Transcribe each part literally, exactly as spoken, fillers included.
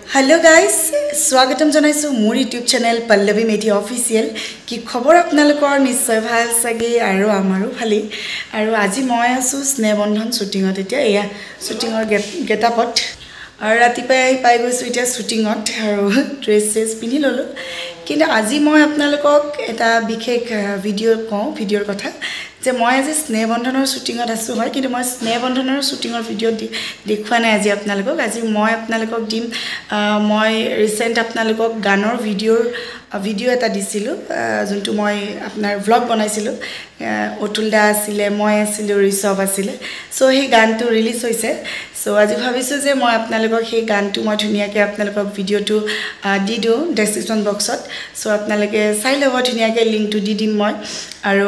hello guys स्वागतम जनाइছো मोर YouTube channel Pallavi Medhi official की खबर आपनालोকৰ निश्चय ভাল सगे आरो আমাৰো ভালি आरो আজি মই আছো স্নেহবন্ধন শুটিংত এতিয়া এয়া শুটিংৰ গেটআপত আৰু ৰাতিপুৱাই পাই গৈছো এতিয়া শুটিংত আৰু ড্ৰেছ ড্ৰেছ পিনি ললো কিন্তু আজি মই আপোনালোকক এটা বিশেষ ভিডিও কওঁ ভিডিওৰ কথা যে মই আজি স্নেহবন্ধনৰ শুটিংত আছো হয় কিন্তু মই স্নেহবন্ধনৰ শুটিংৰ ভিডিও দেখুৱা নাই আজি আপোনালোকক আজি মই আপোনালোকক দিম মই ৰিসেন্ট আপোনালোকক গানৰ ভিডিওৰ ভিডিও এটা দিছিলো যোনটো মই আপোনাৰ ব্লগ বনাইছিলো অতুলদা আছিলে মই আছিলো ৰিসব আছিলে সো সেই গানটো ৰিলিজ হৈছে সো আজি ভাবিছো যে মই আপোনালোকক সেই গানটো মই ধুনিয়াকে আপোনালোকক ভিডিওটো দি দিও ডেসক্ৰিপচন বক্সত সো আপোনালোকে চাই লব ধুনিয়াকে লিংকটো দি দিম মই আৰু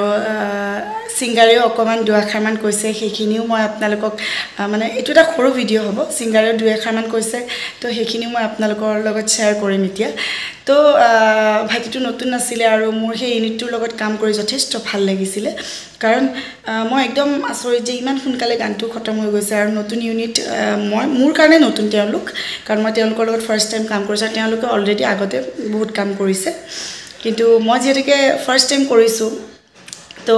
সিঙ্গাৰেও অকমান দুআখাৰমান কৈছে সেইখিনিও মই আপোনালোকক মানে এটো এটা সৰু ভিডিও হ'ব সিঙ্গাৰেও দুআখাৰমান কৈছে তো সেইখিনি মই আপোনালোকৰ লগত শেয়াৰ কৰিম এতিয়া তো ভাইটিটো নতুন আছিল আৰু মোৰ সেই ইউনিটটোৰ লগত কাম কৰি যথেষ্ট ভাল লাগিছিল কাৰণ মই একদম আচৰিত যে ইমান সোনকালে গানটো খতম হৈ গৈছে আৰু নতুন ইউনিট মই মোৰ কাৰণে নতুন তেওঁলোক কাৰণ মই তেওঁলোকৰ লগত ফাৰ্স্ট টাইম কাম কৰিছো তেওঁলোকে অলৰেডি আগতে বহুত কাম কৰিছে কিন্তু মই যেতিয়াকে ফাৰ্স্ট টাইম কৰিছো তো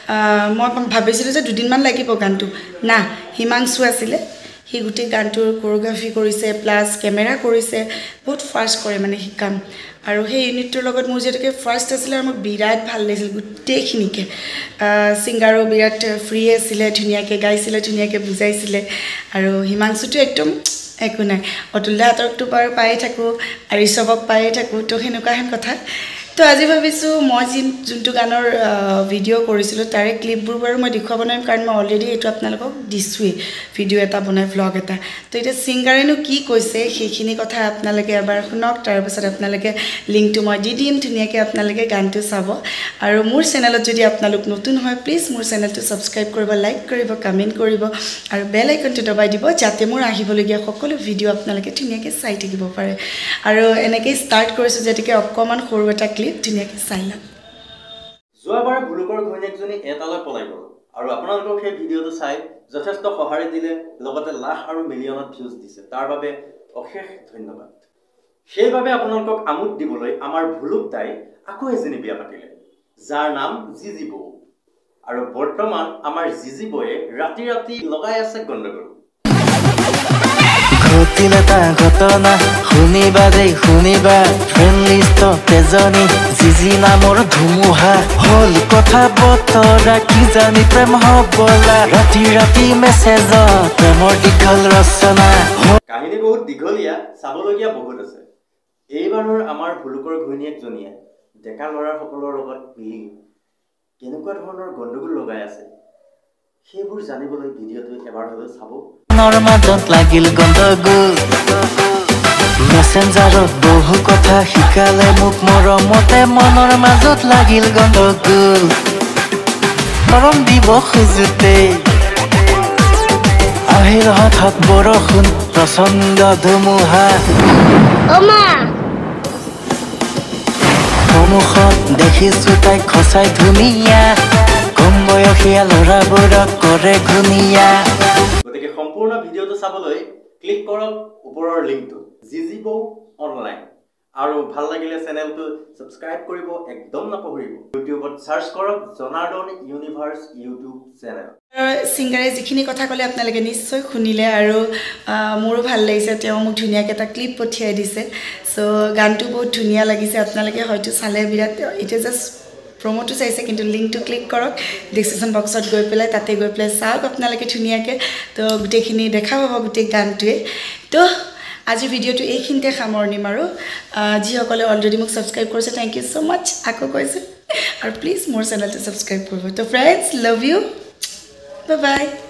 মই ভাবিছিলো যে দুদিন মান লাগিব গানটো না হিমাংশু আছিলে হি গুটি গানটোৰ কোৰিওগ্ৰাফি কৰিছে প্লাস ক্যামেৰা কৰিছে বহুত ফাস্ট কৰে মানে হি কাম আৰু সেই ইউনিটটোৰ লগত মোৰ যেতিয়াকে ফাৰ্স্ট আছিল আৰু মোক বিৰাট ভাল লাগিছিল গুটেখিনিকে সিঙ্গাৰো বিৰাট ফ্ৰী আছিল ধুনিয়াকে গাইছিলে ধুনিয়াকে বুজাইছিলে আৰু হিমাংশুটো একদম একো নাই অতুলদা হাতৰটো পাৰ পাই থাকো আৰু ঋষভক পাই থাকো তো হেনুকা হেন কথা তো আজি ভাবিছো মই যোনটো গানৰ ভিডিও কৰিছিলো তাৰে ক্লিপবোৰ বাৰু মই দেখুৱা বনাম কাৰণ মই অলৰেডি এটো আপোনালোকক দিছুই ভিডিও এটা বনাই ভ্লগ এটা তো এটা সিঙ্গাৰেনো কি কৈছে সেইখিনি কথা আপোনালোকে এবাৰ শুনক তাৰ পিছত আপোনালোকে লিংকটো মই দি দিম ধুনিয়াকে আপোনালোকে গানটো চাব আৰু মোৰ চেনেলত যদি আপোনালোক নতুন হয় প্লিজ মোৰ চেনেলটো সাবস্ক্ৰাইব কৰিব লাইক কৰিব কমেন্ট কৰিব আৰু বেল আইকনটো দবাই দিব যাতে মোৰ আহিবলগীয়া সকলো ভিডিও আপোনালোকে ধুনিয়াকে চাই থাকিব পাৰে আৰু এনেকৈ ষ্টাৰ্ট কৰিছো যেতিকে অকমান সৰু এটা ধুনিয়াকে চাইলা যোৱাবাৰ ভুলকৰ ঘৈণীয়েকজনী এটালৈ পলাই গ'ল আৰু আপোনালোকক সেই ভিডিওটো চাই যথেষ্ট সঁহাৰি দিলে লগতে লাখ আৰু মিলিয়নত ভিউজ দিছে তাৰ বাবে অশেষ ধন্যবাদ সেইবাবে আপোনালোকক আমোদ দিবলৈ আমাৰ ভুলক তাই আকৌ এজনী বিয়া পাতিলে যাৰ নাম জিজি বৌ আৰু বৰ্তমান আমাৰ জিজি বৌয়ে ৰাতি ৰাতি লগাই আছে গণ্ডগোল ঘটিলতা ঘটনা শুনিবা দেই শুনিবা ফ্ৰেণ্ড লিষ্টত এজনী জিজি নামৰ ধুমুহা হল কথা বতৰা কি জানি প্ৰেম হবলা ৰাতি ৰাতি মেছেজত প্ৰেমৰ দীঘল ৰচনা কাহিনী বহুত দীঘলীয়া চাবলগীয়া বহুত আছে এইবাৰৰ আমাৰ ভুলকৰ ঘৈণীয়েকজনীয়ে ডেকা ল'ৰাসকলৰ লগত মিলি কেনেকুৱা ধৰণৰ গণ্ডগোল লগাই আছে সেইবোৰ জানিবলৈ ভিডিওটো এবাৰ হ'লেও চাব নৰমাদত লাগিল গণ্ডগোল মেছেঞ্জাৰত বহু কথা শিকালে মোক মৰমতে মনৰ মাজত লাগিল গণ্ডগোল মৰম দিব খুজোতে আহিল হঠাৎ বৰষুণ প্ৰচণ্ড ধুমুহা সন্মুখত দেখিছো তাইক খচাই ধুনীয়া কম বয়সীয়া ল'ৰাবোৰক কৰে ঘুনীয়া গতিকে সম্পূৰ্ণ ভিডিওটো চাবলৈ ক্লিক কৰক ওপৰৰ লিংকটো জিজি বৌ অনলাইন আৰু ভাল লাগিলে চেনেলটো সাবস্ক্ৰাইব কৰিব একদম নাপাহৰিব ইউটিউবত সাৰ্চ কৰক জনাৰ্দন ইউনিভাৰ্স ইউটিউব চেনেল সিঙ্গাৰে যিখিনি কথা ক'লে আপোনালোকে নিশ্চয় শুনিলে আৰু মোৰো ভাল লাগিছে তেওঁ মোক ধুনিয়াকে এটা ক্লিপ পঠিয়াই দিছে সো গানটো বহুত ধুনিয়া লাগিছে আপোনালোকে হয়তো চালে বিৰাট ইটে জাস্ট প্ৰমোটো চাইছে কিন্তু লিংকটো ক্লিক কৰক ডেসক্ৰিপচন বক্সত গৈ পেলাই তাতে গৈ পেলাই চাওক আপোনালোকে ধুনিয়াকে তো গুটেখিনি দেখা পাব গুটে গানটোৱে তো আজি ভিডিওটো এইখিনিতে সামৰণি মাৰো যিসকলে অলৰেডি মোক সাবস্ক্ৰাইব কৰিছে থ্যাংক ইউ সো মাচ আকৌ কৈছে আৰু প্লিজ মোৰ চেনেলটো সাবস্ক্ৰাইব কৰিব তো friends love you bye bye